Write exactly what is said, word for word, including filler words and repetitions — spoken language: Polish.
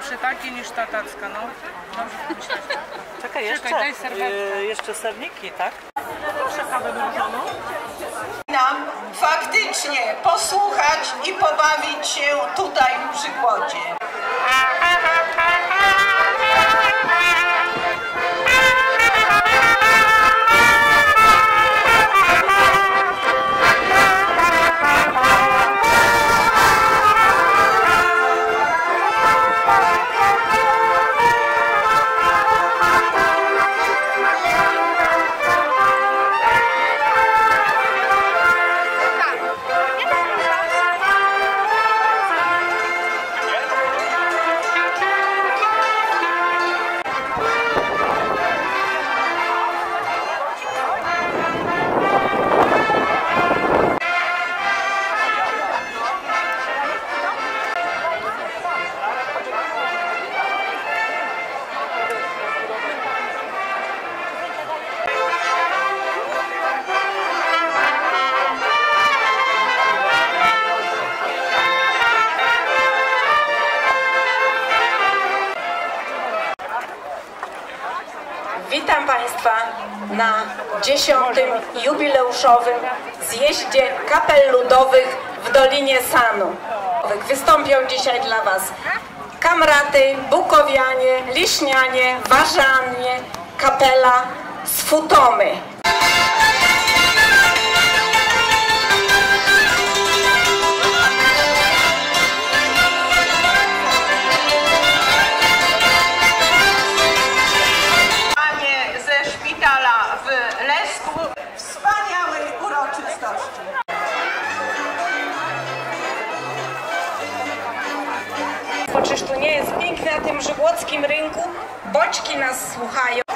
lepsze takie niż tatacka, no. Dobrze myśleć. Czekaj, jeszcze, Czekaj, daj serwetkę. yy, jeszcze serniki, tak? Proszę kawę mrożoną. Nam faktycznie posłuchać i pobawić się tutaj w przykładzie. Witam Państwa na dziesiątym jubileuszowym zjeździe kapel ludowych w Dolinie Sanu. Wystąpią dzisiaj dla Was Kamraty, Bukowianie, Liśnianie, Warzanie, kapela z Futomy. Wspaniałej uroczystości. Bo czyż tu nie jest piękne na tym żywłockim rynku? Boczki nas słuchają.